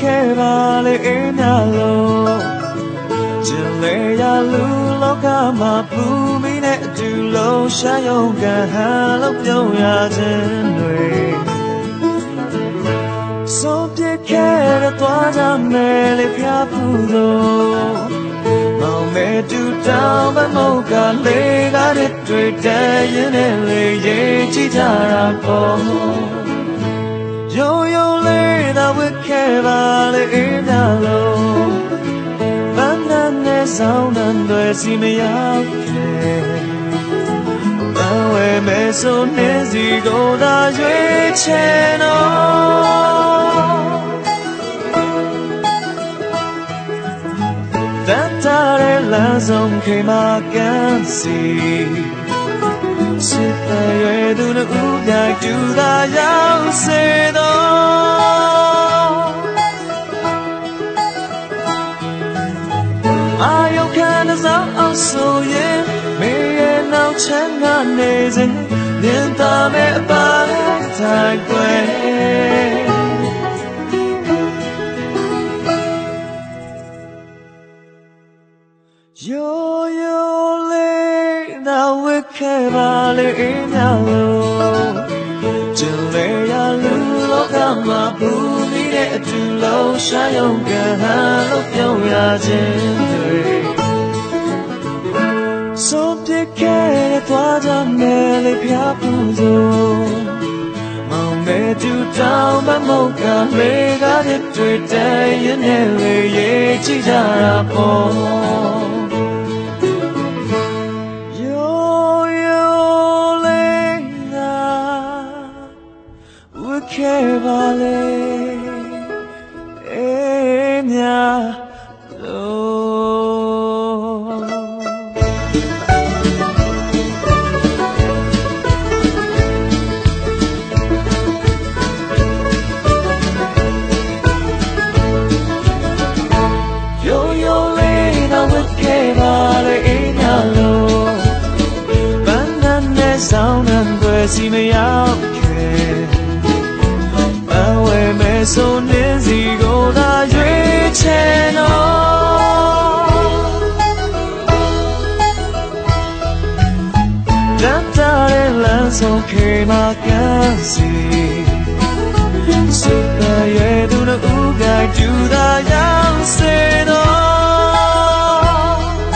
ခဲ့ပါလေအင်းများလုံးကျင်လေရလူလောကမှာပူမီနဲ့အတူလုံးရှာယုံကဟန်လို့ပြုံးရခြင်းတွေဆုံးပြခဲ့တဲ့သွားကြမယ်လေဖျားဖူးလို့မောင်မဲတူတောင်းမမုတ်ကလေးကားတဲ့တွေ့တဲ့ရင်နဲ့လေရေးကြည့်ကြတာပေါ့ရိုးရိုးလေးသာဝစ်ခဲ့ပါလေအင်းများလုံးဘန်းနဲ့ဆောင်တဲ့စီမရောက်ခဲ့ဘန်းဝဲမဲဆိုနေစီကိုသာရွေးချယ်တော့တတ်တာတဲ့လမ်းဆုံးခေမာကန်စီစစ်တဲ့ရွယ်သူတို့ဦးပြိုင်တူသာရောက်စေတော့အာယုခံစားအောင်ဆိုရင်မေရဲ့နောက်ချမ်းကနေစဉ်မြင်သာမဲ့အပိုင်းတိုင်းကွယ်ရိုးရိုးလေးသာဝစ်ခဲ့ပါလေအင်းများလုံးကျင်လေရလူလောကမှာပူမိတဲ့အတူလုံးရှာယုံကဟန်လို့ပြုံးရခြင်းတွေဆုံးပြခဲ့တဲ့သွားကြမယ်လေဖျားဖူးဆုံးမောင်မဲတူတောင်းမမုတ်ကလေးကားတဲ့တွေ့တဲ့ရင်နဲ့လေရေးကြည့်ကြတာပေါ့ခဲ့ပါလေအေးများလုံးရိုးရိုးလေးတော့ဝတ်ခဲ့ပါလေအေးများလုံးဘန်းနဲ့ဆောင်တဲ့စီမရောက်ခဲ့ဆိုနေစီကိုသာရွေးချယ်တော့တတ်တာတဲ့လမ်းဆုံးခေမာကန်စီစစ်တဲ့ရဲ့သူတို့ဦးကတူသာရောက်စေတော့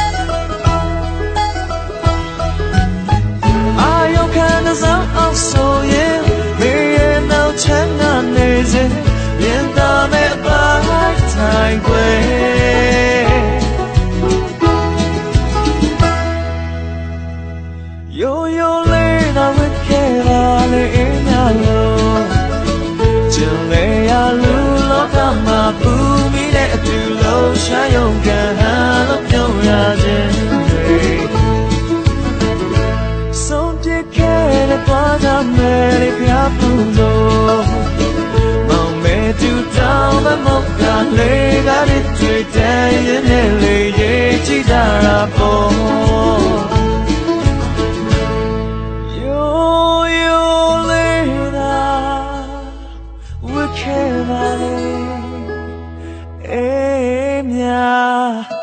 အာယုခံစားအောင်ဆိုရင်မေရဲ့နောက်ချမ်းကနေစဉ်မြင်သာမဲ့အပိုင်းတိုင်းကွယ်ရိုးရိုးလေးသာဝစ်ခဲ့ပါလေအင်းများလုံးကျင်လေရလူလောကမှာပူမိတဲ့အတူလုံးရှာယုံကဟန်လို့ပြုံးရခြင်းတွေဆုံးပြခဲ့တဲ့သွားကြမယ်လေဖျားဖူးလို့တူတောင်းမမုတ်ကလေးကားတဲ့တွေ့တဲ့ရင်နဲ့လေရေးကြည့်ကြတာပေါ့ရိုးရိုးလေးသာဝစ်ခဲ့ပါလေအေးများ